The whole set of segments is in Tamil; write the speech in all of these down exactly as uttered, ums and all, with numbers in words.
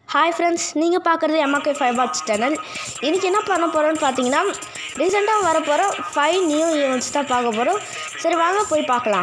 ஹாய் ஃப்ரெண்ட்ஸ், நீங்கள் பார்க்குறது எம்ஆர்கே ஃபைவ் பாட்ஸ் சேனல். இன்றைக்கி என்ன பண்ண போகிறோன்னு பார்த்தீங்கன்னா, ரீசெண்டாக வர போகிற ஃபைவ் நியூ ஈவெண்ட்ஸ் தான் பார்க்க போகிறோம். சரி வாங்க போய் பார்க்கலாம்.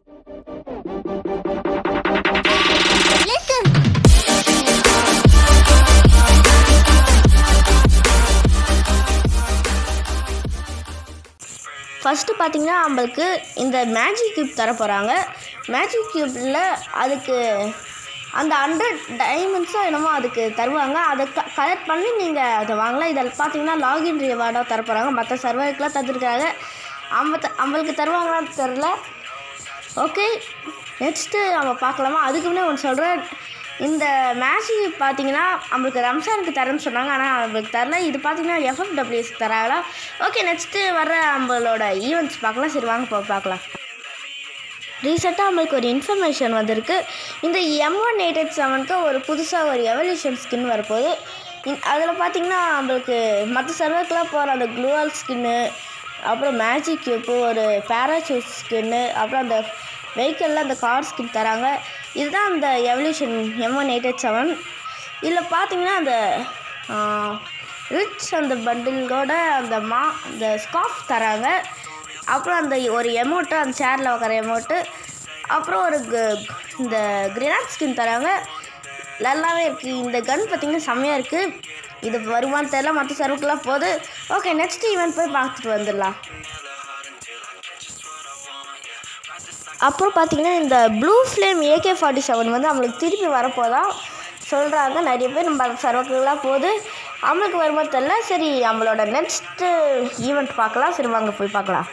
ஃபஸ்ட்டு பார்த்தீங்கன்னா, நம்மளுக்கு இந்த மேஜிக் க்யூப் தர போகிறாங்க. மேஜிக் க்யூப்பில் அதுக்கு அந்த ஹண்ட்ரட் டைமண்ட்ஸோ என்னமோ அதுக்கு தருவாங்க. அதை க கலெக்ட் பண்ணி நீங்கள் அதை வாங்கலாம். இதில் பார்த்தீங்கன்னா லாகின் ரிவார்டாக தர போகிறாங்க. மற்ற சர்வருக்கெலாம் தந்துருக்காங்க. நம்ம த நம்மளுக்கு தருவாங்களான்னு தெரில. ஓகே, நெக்ஸ்ட்டு நம்ம பார்க்கலாமா? அதுக்கு முன்னே ஒன்று சொல்கிறேன். இந்த மேஜிக் பார்த்தீங்கன்னா நம்மளுக்கு ரம்ஸானுக்கு தரேன்னு சொன்னாங்க, ஆனால் நம்மளுக்கு தரல. இது பார்த்தீங்கன்னா எஃப்எஃப்டபிள்யூஎஸ் தராங்களா? ஓகே, நெக்ஸ்ட்டு வர நம்மளோட ஈவெண்ட்ஸ் பார்க்கலாம். சரி வாங்க போ பார்க்கலாம். ரீசெண்டாக நம்மளுக்கு ஒரு இன்ஃபர்மேஷன் வந்திருக்கு. இந்த எம் ஒன் எயிட் எயிட் செவனுக்கு ஒரு புதுசாக ஒரு எவல்யூஷன் ஸ்கின் வரப்போகுது. அதில் பார்த்திங்கன்னா நம்மளுக்கு மற்ற சர்வருக்கெலாம் போகிற அந்த க்ளூவால் ஸ்கின்னு, அப்புறம் மேஜிக் க்யூப்பு, ஒரு பேராசூட் ஸ்கின்னு, அப்புறம் அந்த வெஹிக்கிளில் அந்த கார் ஸ்கின் தராங்க. இதுதான் அந்த evolution M one eight eight seven. இதில் பார்த்திங்கன்னா அந்த ரிச் அந்த பண்டிலோட அந்த மா அந்த ஸ்கார்ஃப் தராங்க. அப்புறம் அந்த ஒரு எமௌண்ட்டு, அந்த சேரில் உட்கார எமௌண்ட்டு, அப்புறம் ஒரு இந்த கிரினாட் ஸ்கின் தராங்க. நல்லாவே இருக்குது. இந்த கன் பார்த்திங்கன்னா செம்மையாக இருக்குது. இது வருமானு தெரியல, மற்ற சர்வருக்கெலாம் போகுது. ஓகே, நெக்ஸ்ட் ஈவெண்ட் போய் பார்த்துட்டு வந்துடலாம். அப்புறம் பார்த்திங்கன்னா இந்த blue flame AK forty seven வந்து நம்மளுக்கு திருப்பி வரப்போதான் சொல்கிறாங்க. நிறைய பேர் நம்ம சர்வருக்கெலாம் போகுது. நம்மளுக்கு வரும்போது தெரியல. சரி, நம்மளோட நெக்ஸ்ட்டு ஈவெண்ட் பார்க்கலாம். சரி வாங்க போய் பார்க்கலாம்.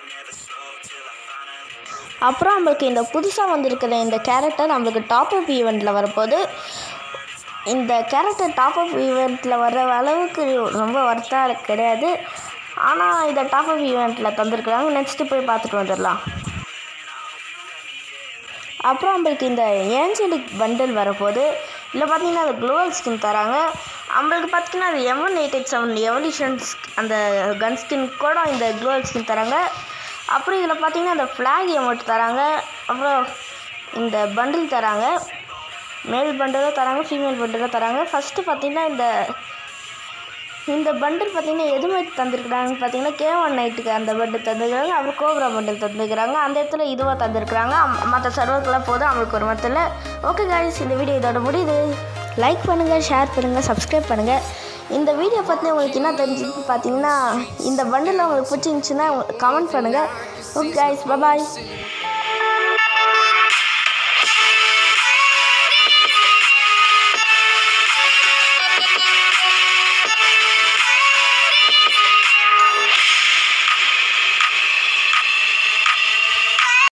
அப்புறம் நம்மளுக்கு இந்த புதுசாக வந்திருக்கிற இந்த கேரக்டர் நம்மளுக்கு டாப் அப் ஈவெண்ட்டில் வரப்போகுது. இந்த கேரக்டர் டாப் அப் ஈவெண்ட்டில் வர்ற அளவுக்கு ரொம்ப ஒர்த்தாக கிடையாது, ஆனால் இதை டாப் அப் ஈவெண்ட்டில் தந்துருக்குறாங்க. நெக்ஸ்ட்டு போய் பார்த்துட்டு வந்துடலாம். அப்புறம் நம்மளுக்கு இந்த ஏஞ்சலிக் பண்டில் வரப்போகுது. இல்லை பார்த்தீங்கன்னா அந்த க்ளோவல் ஸ்கின் தராங்க. நம்மளுக்கு பார்த்திங்கன்னா அது M one eight eight seven evolutions அந்த கன் ஸ்கின் கூட இந்த க்ளோவல் ஸ்கின் தராங்க. அப்புறம் இதில் பார்த்திங்கன்னா அந்த ஃப்ளாக் எமௌண்ட் தராங்க. அப்புறம் இந்த பண்டில் தராங்க. மேல் பண்டிலும் தராங்க, ஃபீமேல் பண்டிலும் தராங்க. ஃபஸ்ட்டு பார்த்திங்கன்னா இந்த இந்த பண்டில் பார்த்திங்கன்னா எதுவுமே தந்துருக்குறாங்கன்னு பார்த்திங்கன்னா கே ஒன் நைட்டுக்கு அந்த பண்டில் தந்துருக்குறாங்க. அப்புறம் கோப்ரா பண்டில் தந்துருக்குறாங்க. அந்த இடத்துல இதுவாக தந்துருக்குறாங்க. மற்ற சர்வருக்கெல்லாம் போதும், அவங்களுக்கு ஒரு மரத்தில். ஓகே காய்ஸ், இந்த வீடியோ இதோட முடியுது. லைக் பண்ணுங்கள், ஷேர் பண்ணுங்கள், சப்ஸ்கிரைப் பண்ணுங்கள். இந்த வீடியோ பற்றி உங்களுக்கு என்ன தெரிஞ்சுன்னு பார்த்தீங்கன்னா, இந்த பண்டில் உங்களுக்கு பிடிச்சிருந்துச்சுன்னா கமெண்ட் பண்ணுங்கள். ஓகே காய்ஸ், பாய்.